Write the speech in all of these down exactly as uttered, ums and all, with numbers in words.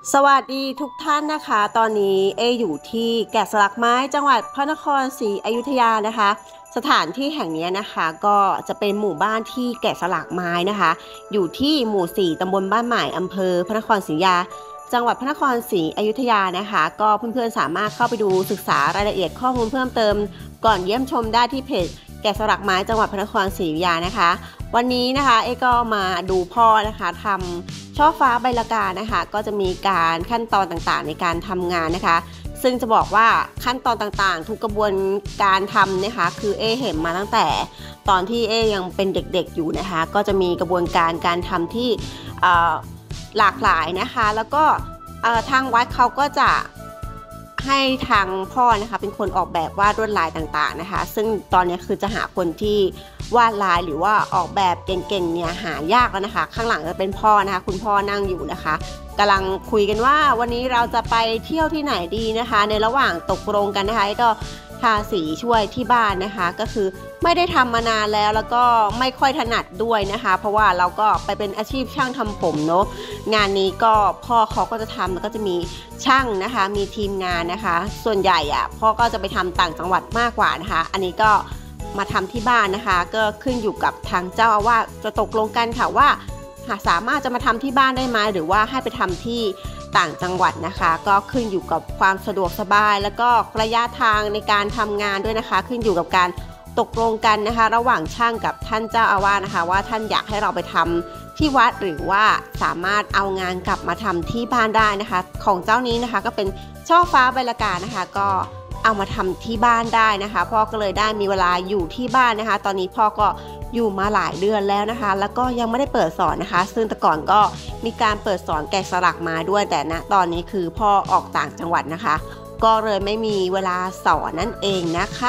สวัสดีทุกท่านนะคะตอนนี้เออยู่ที่แกะสลักไม้จังหวัดพระนครศรีอยุธยานะคะสถานที่แห่งนี้นะคะก็จะเป็นหมู่บ้านที่แกะสลักไม้นะคะอยู่ที่หมู่สี่ตำบลบ้านใหม่อำเภอพระนครศรีอยุธยาจังหวัดพระนครศรีอยุธยานะคะก็เพื่อนๆสามารถเข้าไปดูศึกษารายละเอียดข้อมูลเพิ่มเติมก่อนเยี่ยมชมได้ที่เพจแกะสลักไม้จังหวัดพระนครศรีอยุธยานะคะวันนี้นะคะเอก็มาดูพ่อนะคะทำช่อฟ้าใบละกานะคะก็จะมีการขั้นตอนต่างๆในการทำงานนะคะซึ่งจะบอกว่าขั้นตอนต่างๆทุกกระบวนการทำนะคะคือเอเห็นมาตั้งแต่ตอนที่เอยังเป็นเด็กๆอยู่นะคะก็จะมีกระบวนการการทำที่หลากหลายนะคะแล้วก็ทางวัดเขาก็จะให้ทางพ่อนะคะเป็นคนออกแบบวาดลวดลายต่างๆนะคะซึ่งตอนนี้คือจะหาคนที่วาดลายหรือว่าออกแบบเก่งๆเนี่ยหายากแล้วนะคะข้างหลังจะเป็นพ่อนะคะคุณพ่อนั่งอยู่นะคะกำลังคุยกันว่าวันนี้เราจะไปเที่ยวที่ไหนดีนะคะในระหว่างตกลงกันนะคะก็ทาสีช่วยที่บ้านนะคะก็คือไม่ได้ทำมานานแล้วแล้วก็ไม่ค่อยถนัดด้วยนะคะเพราะว่าเราก็ไปเป็นอาชีพช่างทำผมเนาะงานนี้ก็พ่อเขาก็จะทำแล้วก็จะมีช่างนะคะมีทีมงานนะคะส่วนใหญ่อ่ะพ่อก็จะไปทำต่างจังหวัดมากกว่านะคะอันนี้ก็มาทำที่บ้านนะคะก็ขึ้นอยู่กับทางเจ้าอาวาสจะตกลงกันค่ะว่าสามารถจะมาทำที่บ้านได้ไหมหรือว่าให้ไปทำที่ต่างจังหวัดนะคะก็ขึ้นอยู่กับความสะดวกสบายแล้วก็ระยะทางในการทำงานด้วยนะคะขึ้นอยู่กับการตกลงกันนะคะระหว่างช่างกับท่านเจ้าอาวาสนะคะว่าท่านอยากให้เราไปทำที่วัดหรือว่าสามารถเอางานกลับมาทำที่บ้านได้นะคะของเจ้านี้นะคะก็เป็นช่อฟ้าใบละกานะคะก็เอามาทำที่บ้านได้นะคะพ่อก็เลยได้มีเวลาอยู่ที่บ้านนะคะตอนนี้พ่อก็อยู่มาหลายเดือนแล้วนะคะแล้วก็ยังไม่ได้เปิดสอนนะคะซึ่งแต่ก่อนก็มีการเปิดสอนแกะสลักมาด้วยแต่ณตอนนี้คือพ่อออกต่างจังหวัดนะคะก็เลยไม่มีเวลาสอนนั่นเองนะคะ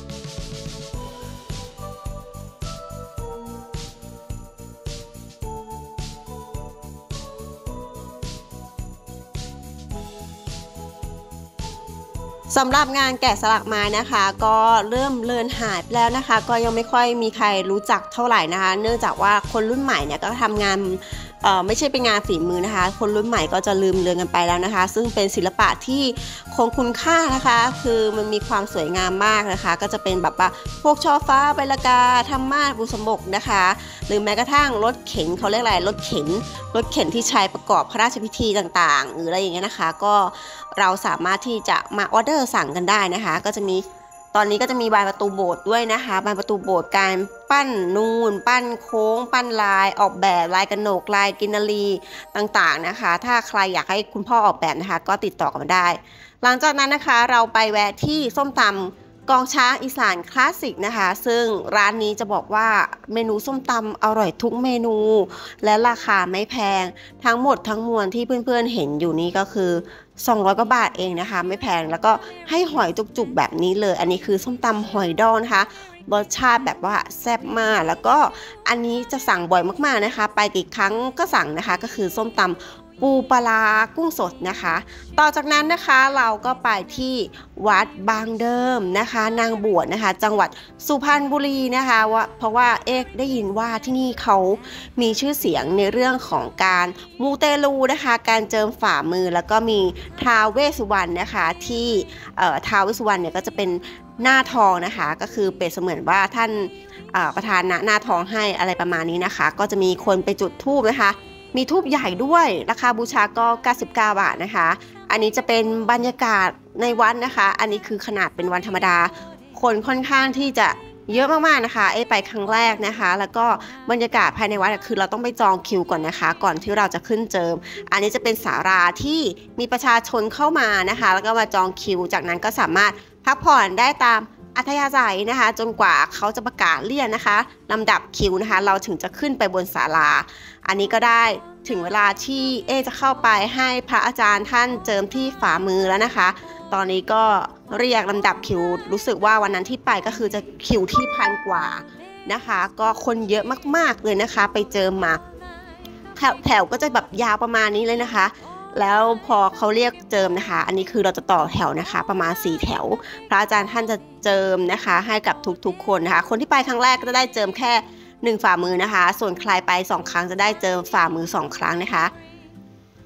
สำหรับงานแกะสลักไม้นะคะก็เริ่มเลือนหายไปแล้วนะคะก็ยังไม่ค่อยมีใครรู้จักเท่าไหร่นะคะเนื่องจากว่าคนรุ่นใหม่เนี่ยก็ทำงานเอ่อไม่ใช่เป็นงานฝีมือนะคะคนรุ่นใหม่ก็จะลืมเลือนกันไปแล้วนะคะซึ่งเป็นศิลปะที่คงคุณค่านะคะคือมันมีความสวยงามมากนะคะก็จะเป็นแบบว่าพวกช่อฟ้าใบละกาธรรมาสบุษบกนะคะหรือแม้กระทั่งรถเข็นเขาเรียกอะไรรถเข็นรถเข็นที่ใช้ประกอบพระราชพิธีต่างๆหรืออะไรอย่างเงี้ยนะคะก็เราสามารถที่จะมาออเดอร์สั่งกันได้นะคะก็จะมีตอนนี้ก็จะมีบานประตูโบสถ์ด้วยนะคะบานประตูโบสถ์การปั้นนูนปั้นโค้งปั้นลายออกแบบลายกระหนกลายกินรีต่างๆนะคะถ้าใครอยากให้คุณพ่อออกแบบนะคะก็ติดต่อกันมาได้หลังจากนั้นนะคะเราไปแวะที่ส้มตำกองช้างอีสานคลาสสิกนะคะซึ่งร้านนี้จะบอกว่าเมนูส้มตำอร่อยทุกเมนูและราคาไม่แพงทั้งหมดทั้งมวลที่เพื่อนๆเห็นอยู่นี้ก็คือสองร้อยกว่าบาทเองนะคะไม่แพงแล้วก็ให้หอยจุกๆแบบนี้เลยอันนี้คือส้มตำหอยดองนะคะรสชาติแบบว่าแซ่บมากแล้วก็อันนี้จะสั่งบ่อยมากๆนะคะไปกี่ครั้งก็สั่งนะคะก็คือส้มตำปูปลากุ้งสดนะคะต่อจากนั้นนะคะเราก็ไปที่วัดบางเดิมนะคะนางบวชนะคะจังหวัดสุพรรณบุรีนะคะว่าเพราะว่าเอ๊ะได้ยินว่าที่นี่เขามีชื่อเสียงในเรื่องของการมูเตลูนะคะการเจิมฝ่ามือแล้วก็มีท้าวเวสสุวรรณนะคะที่ท้าวเวสสุวรรณเนี่ยก็จะเป็นหน้าทองนะคะก็คือเปรียบเสมือนว่าท่านประธานหน้าทองให้อะไรประมาณนี้นะคะก็จะมีคนไปจุดธูปนะคะมีทูบใหญ่ด้วยราคาบูชาก็เก้าสิบเก้าบาทนะคะอันนี้จะเป็นบรรยากาศในวัดนะคะอันนี้คือขนาดเป็นวันธรรมดาคนค่อนข้างที่จะเยอะมากๆนะคะเอไปครั้งแรกนะคะแล้วก็บรรยากาศภายในวัดคือเราต้องไปจองคิวก่อนนะคะก่อนที่เราจะขึ้นเจิมอันนี้จะเป็นศาลาที่มีประชาชนเข้ามานะคะแล้วก็มาจองคิวจากนั้นก็สามารถพักผ่อนได้ตามอัธยาศัยนะคะจนกว่าเขาจะประกาศเรียกนะคะลำดับคิวนะคะเราถึงจะขึ้นไปบนศาลาอันนี้ก็ได้ถึงเวลาที่เอจะเข้าไปให้พระอาจารย์ท่านเจิมที่ฝ่ามือแล้วนะคะตอนนี้ก็เรียกลำดับคิวรู้สึกว่าวันนั้นที่ไปก็คือจะคิวที่พันกว่านะคะก็คนเยอะมากๆเลยนะคะไปเจิมมาแถวก็จะแบบยาวประมาณนี้เลยนะคะแล้วพอเขาเรียกเจิมนะคะอันนี้คือเราจะต่อแถวนะคะประมาณสี่แถวพระอาจารย์ท่านจะเจิมนะคะให้กับทุกๆคนนะคะคนที่ไปครั้งแรกก็จะได้เจิมแค่หนึ่งฝ่ามือนะคะส่วนใครไปสองครั้งจะได้เจิมฝ่ามือสองครั้งนะคะ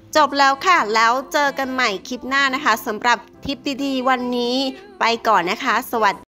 จบแล้วค่ะแล้วเจอกันใหม่คลิปหน้านะคะสำหรับทิปดีๆวันนี้ไปก่อนนะคะสวัสดี